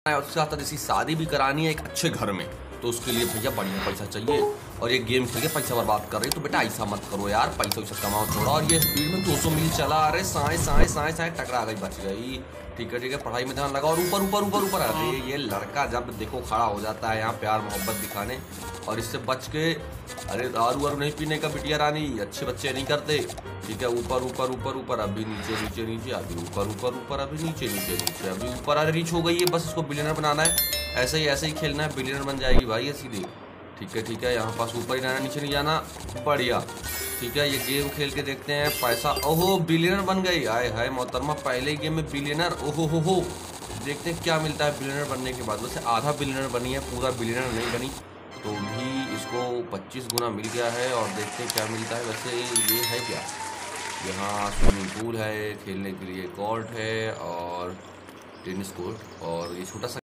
और उसके साथ इसकी शादी भी करानी है एक अच्छे घर में, तो उसके लिए भैया बढ़िया पैसा चाहिए। और ये गेम खेल के पैसा बर्बाद कर रही है, तो बेटा ऐसा मत करो यार, पैसा वैसा कमाओ छोड़ा। और ये स्पीड में 200 मील चला, अरे साए साए साए साए टकरा गई, बच गई। ठीक है पढ़ाई में ध्यान लगा। और ऊपर ऊपर ऊपर ऊपर, अरे ये लड़का जब देखो खड़ा हो जाता है यहाँ प्यार मोहब्बत दिखाने, और इससे बच के, अरे दारू वारू नहीं पीने का बिटिया रानी, अच्छे बच्चे नहीं करते। ठीक है ऊपर ऊपर ऊपर ऊपर, अभी नीचे नीचे नीचे, अभी ऊपर ऊपर ऊपर, अभी नीचे नीचे नीचे, अभी ऊपर। अरे रीच हो गई है, बस इसको बिलियनर बनाना है। ऐसे ही खेलना है, बिलियनर बन जाएगी भाई ये सीधी। ठीक है यहाँ पास ऊपर ही रहना, नीचे नहीं जाना, बढ़िया। ठीक है ये गेम खेल के देखते हैं पैसा। ओहो बिलियनर बन गई, आए हाय मोहतरमा, पहले ही गेम में बिलियनर। ओहो हो, देखते हैं क्या मिलता है बिलियनर बनने के बाद। वैसे आधा बिलियनर बनी है, पूरा बिलियनर नहीं बनी, तो भी इसको 25 गुना मिल गया है। और देखते हैं क्या मिलता है। वैसे ये है क्या, यहाँ स्विमिंग पूल है, खेलने के लिए कोर्ट है और टेनिस कोर्ट, और ये छोटा सा